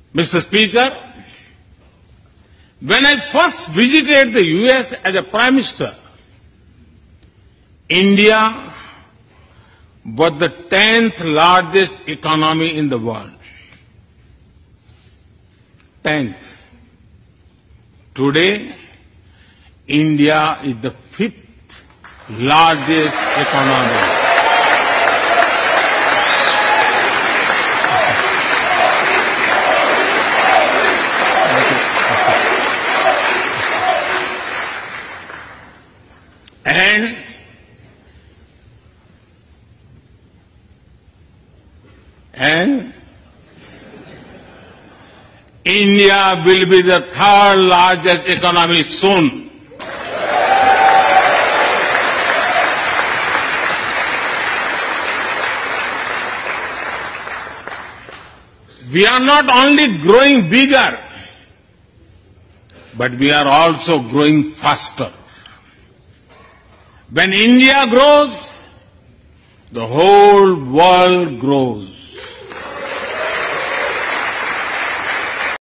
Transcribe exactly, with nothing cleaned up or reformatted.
Mister Speaker, when I first visited the U S as a Prime Minister, India was the tenth largest economy in the world. Tenth. Today, India is the fifth largest economy. And and India will be the third largest economy soon. We are not only growing bigger, but we are also growing faster. When India grows, the whole world grows.